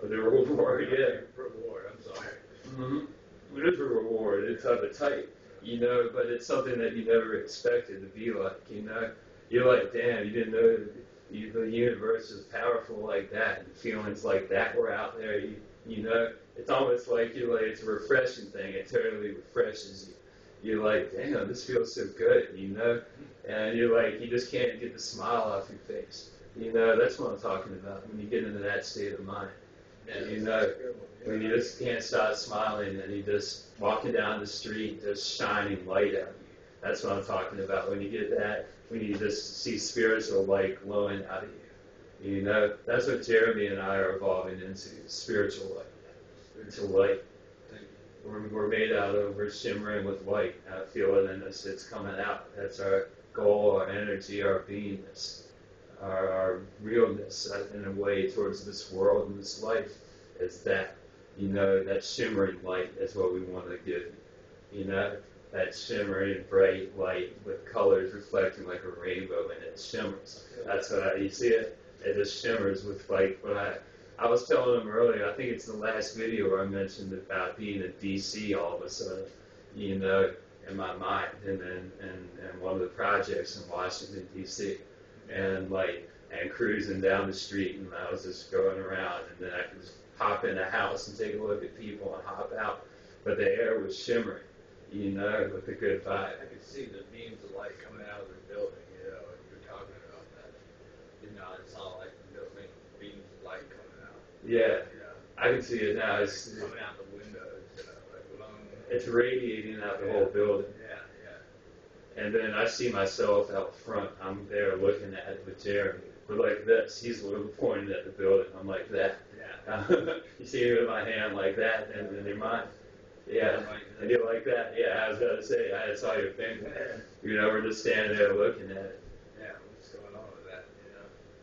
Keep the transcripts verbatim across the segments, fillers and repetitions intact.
the reward, yeah. Reward, I'm sorry. Mm-hmm. It is a reward. It's of a type, you know, but it's something that you never expected to be like, you know. You're like, damn, you didn't know you, the universe is powerful like that, and feelings like that were out there, you, you know. It's almost like you're like, it's a refreshing thing. It totally refreshes you. You're like, damn, this feels so good, you know. And you're like, you just can't get the smile off your face. You know, that's what I'm talking about, when you get into that state of mind. And you know, when you just can't stop smiling and you just walking down the street, just shining light at you. That's what I'm talking about. When you get that, when you just see spiritual light glowing out of you. You know, that's what Jeremy and I are evolving into, spiritual light. Spiritual light. We're, we're made out of, we're shimmering with light. I feel it in us. It's coming out. That's our goal, our energy, our beingness. Our, our realness, uh, in a way, towards this world and this life, is that, you know, that shimmering light is what we want to give you. You know, that shimmering bright light with colors reflecting like a rainbow, and it shimmers. That's what I, you see it? It just shimmers with like what I, I was telling them earlier, I think it's the last video where I mentioned about being in D C all of a sudden, you know, in my mind, and then and, and one of the projects in Washington, D C and like, and cruising down the street, and I was just going around, and then I could just hop in a house and take a look at people and hop out, but the air was shimmering, you know, with a good vibe. I could see the beams of light coming out of the building, you know, and you're talking about that. You know, it's all like the building, beams of light coming out. Yeah, Yeah. I can see it now. It's, it's coming out the windows, you know, like long. It's radiating out the yeah. whole building. Yeah, yeah. And then I see myself out front. I'm there looking at it with Jeremy. We're like this. He's pointing at the building. I'm like that. Yeah. You see it with my hand like that, and in your mind. Yeah. And you're like that. Yeah, I was going to say, I saw your finger. You know, we're just standing there looking at it. Yeah, what's going on with that, you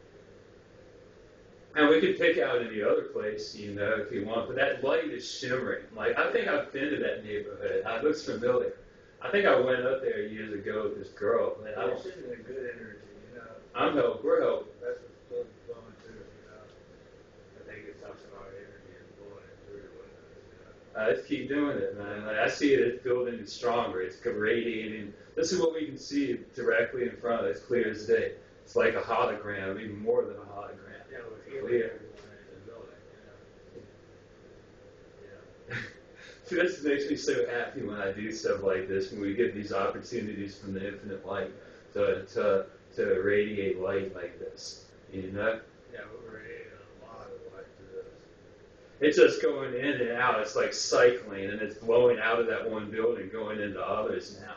And know? we could pick out any other place, you know, if you want. But that light is shimmering. Like, I think I've been to that neighborhood. It looks familiar. I think I went up there years ago with this girl. And I You're don't, sitting in good energy, you know. I'm helping. We're helping. That's what's flowing through, you know. I think it's touching our energy and blowing it through the windows, you know. Uh, let's keep doing it, man. Like, I see it, it's building is stronger. It's radiating. This is what we can see directly in front of us, clear as day. It's like a hologram, even more than a hologram. Yeah, with healing Clear. everyone in the building, you know. Yeah. See, this makes me so happy when I do stuff like this, when we get these opportunities from the infinite light to to to radiate light like this, you know? Yeah, we're radiating a lot of light to this. It's just going in and out. It's like cycling, and it's blowing out of that one building, going into others now.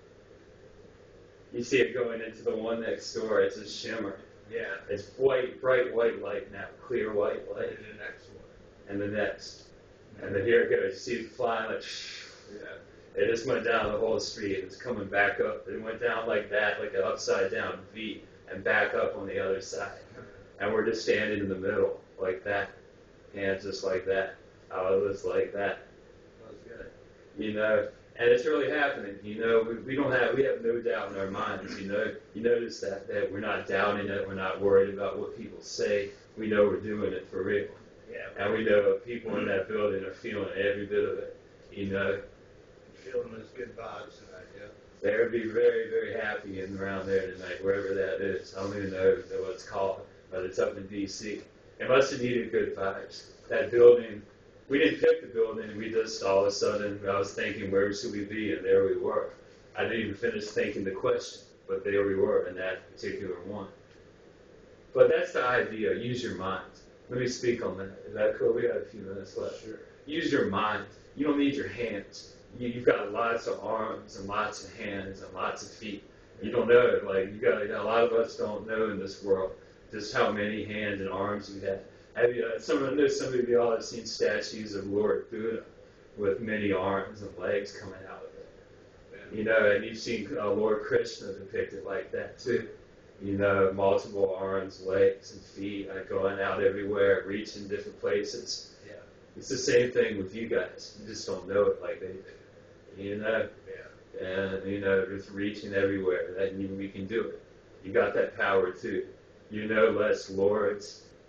You see it going into the one next door. It's a shimmer. Yeah. It's white, bright white light now, clear white light. And the next one. And the next. And then here it goes. You see it flying like, yeah. It just went down the whole street. It's coming back up. It went down like that, like an upside down V, and back up on the other side. And we're just standing in the middle, like that. Hands just like that. Oh, just like that. That's good. You know, and it's really happening. You know, we, we don't have, we have no doubt in our minds. You know, you notice that, that we're not doubting it. We're not worried about what people say. We know we're doing it for real. Yeah. And we know people in that building are feeling every bit of it. You know, feeling those good vibes tonight, yeah. They would be very, very happy in around there tonight, wherever that is. I don't even know what it's called, but it's up in D C. It must have needed good vibes. That building, we didn't pick the building. We just all of a sudden, I was thinking, where should we be? And there we were. I didn't even finish thinking the question, but there we were in that particular one. But that's the idea. Use your mind. Let me speak on that. Is that cool? We got a few minutes left. Sure. Use your mind. You don't need your hands. You, you've got lots of arms and lots of hands and lots of feet. You don't know it. Like you got a lot of us don't know in this world just how many hands and arms you have. Have you? Uh, some I know some of y'all have seen statues of Lord Buddha with many arms and legs coming out of it. You know, and you've seen uh, Lord Krishna depicted like that too. You know, multiple arms, legs, and feet uh, going out everywhere, reaching different places. Yeah. It's the same thing with you guys. You just don't know it like they do. You know? Yeah. And, you know, just reaching everywhere. That you, we can do it. You got that power too. You know less lords,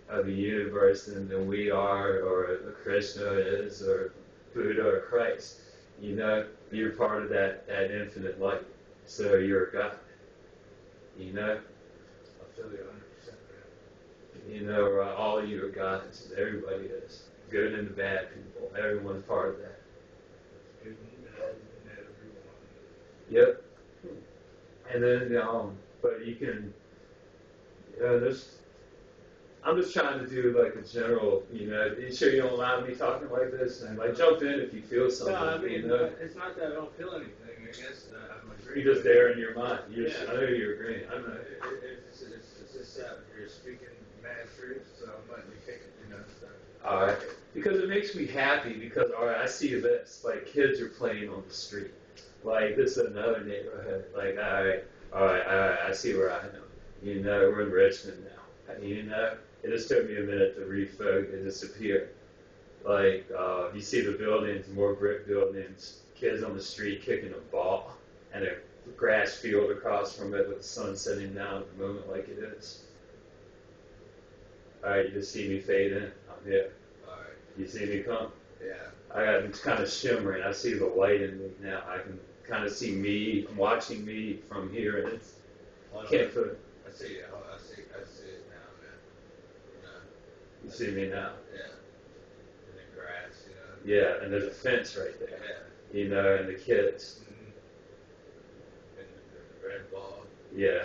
of the universe than, than we are, or Krishna is, or Buddha or Christ. You know, you're part of that, that infinite light. So you're a God. You know? I feel you one hundred percent, man. You know, uh, all of you are gods. Everybody is. Good and the bad people. Everyone's part of that. Good and bad and everyone. Yep. And then, um, but you can, you know, there's, I'm just trying to do like a general, you know, you sure you don't mind me talking like this? And like jump in if you feel something. No, I mean, you know? it's not that I don't feel anything. I guess uh, I'm agreeing. You're just there in your mind. You're Yeah. just, I know you're agreeing. I know. It, it, it's, it's, it's just that you're speaking mad truth, so I'm letting you take it, you know. So. All right. Because it makes me happy because, all right, I see this. Like, kids are playing on the street. Like, this is another neighborhood. Like, all right, all right, all right, I see where I am. You know, we're in Richmond now. You know, it just took me a minute to refocus and disappear. Like, uh, you see the buildings, more brick buildings, kids on the street kicking a ball, and a grass field across from it with the sun setting down at the moment like it is. All right, you just see me fade in. I'm here. All right. You see me come? Yeah. I got it's kind of shimmering. I see the light in me now. I can kind of see me. I'm watching me from here, and it's Hold can't on. put it. I see it. Hold on. I see. I see it now, man. No. You see me now? Yeah. In the grass, you know. Yeah, and there's a fence right there. Yeah. You know, and the kids. Mm-hmm. And the, the red ball. Yeah.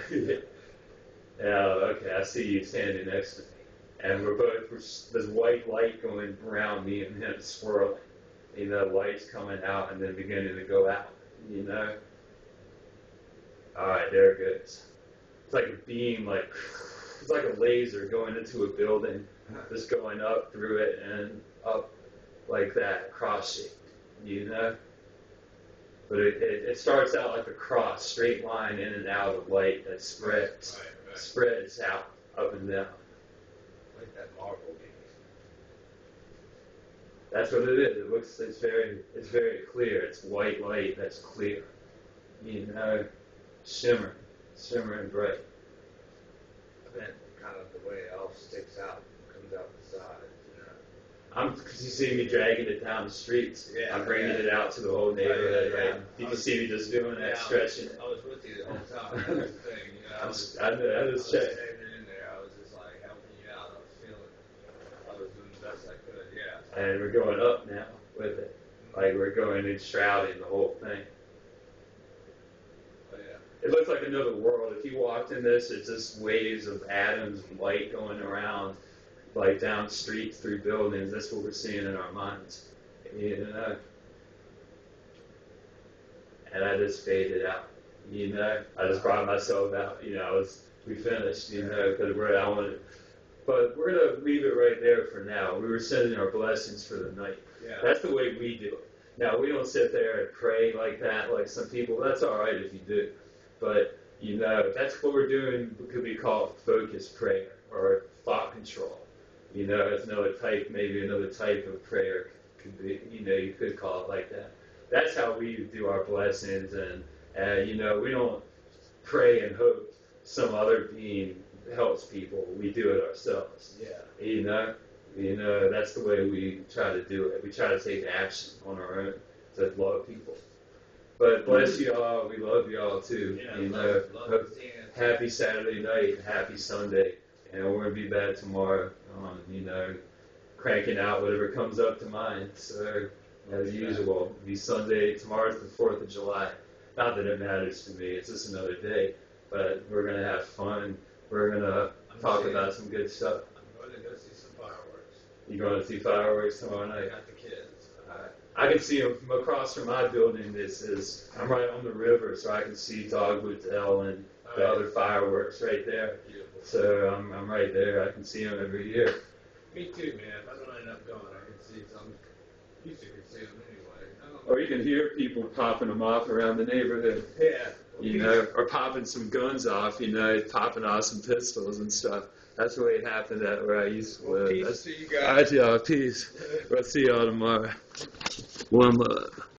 Yeah. Okay, I see you standing next to me, and we're both. We're, there's white light going around me and him swirling. You know, lights coming out and then beginning to go out. You know. All right, there it goes. It's like a beam, like it's like a laser going into a building, just going up through it and up like that, cross shaped, you know. But it, it, it starts out like a cross, straight line in and out of light that spreads, Right, right. spreads out, up and down. Like that marble game. That's what it is. It looks, it's very, it's very clear. It's white light that's clear, you know, shimmering, shimmering bright. And then kind of the way it all sticks out, comes out the sides, you know. I'm, because you see me dragging it down the streets. Yeah, I'm bringing yeah. it out to the whole neighborhood, Right, yeah, right? yeah. You can see me just doing Yeah, that, I stretching was, it. I was with you the whole time. That was the thing, you know. I I'm was, just, I, know, I I was just check. standing in there. I was just like helping you out. I was feeling. I was doing the best I could. Yeah. And we're going up now with it. Like we're going and shrouding the whole thing. Oh yeah. It looks like another world. If you walked in this, it's just waves of atoms and light going around, like down streets, through buildings. That's what we're seeing in our minds. You know? And I just faded out. You know? I just brought myself out. You know, I was, we finished, you know, because we're, I wanted, but we're going to leave it right there for now. We were sending our blessings for the night. Yeah. That's the way we do it. Now, we don't sit there and pray like that, like some people. That's all right if you do. But, you know, that's what we're doing. It could be called focused prayer or thought control. You know, it's another type, maybe another type of prayer could be, you know, you could call it like that. That's how we do our blessings. And, uh, you know, we don't pray and hope some other being helps people. We do it ourselves. Yeah. You know? You know, that's the way we try to do it. We try to take action on our own to love people. But bless you all. We love you all too. Yeah, you love, know, love hope, seeing it. happy Saturday night, happy Sunday, and we're gonna be back tomorrow. On you know, cranking out whatever comes up to mind. So as usual, it'll be Sunday. Tomorrow's the Fourth of July. Not that it matters to me. It's just another day. But we're gonna have fun. We're gonna I'm talk seeing- about some good stuff. I'm going to go see some fireworks. You going to see fireworks tomorrow I night? got the kids. Alright. I can see them from across from my building. This is I'm right on the river, so I can see Dogwood Dell and the Alright. other fireworks right there. Beautiful. So I'm I'm right there. I can see them every year. Me too, man. If I don't end up going, I can see some. You two can see them anyway. I don't Or you can hear people popping them off around the neighborhood. Yeah. You know, or popping some guns off. You know, popping off some pistols and stuff. That's the way it happened at where I used to Well, live. peace That's, to you guys. all right, y'all. Peace. We'll see y'all tomorrow. One love.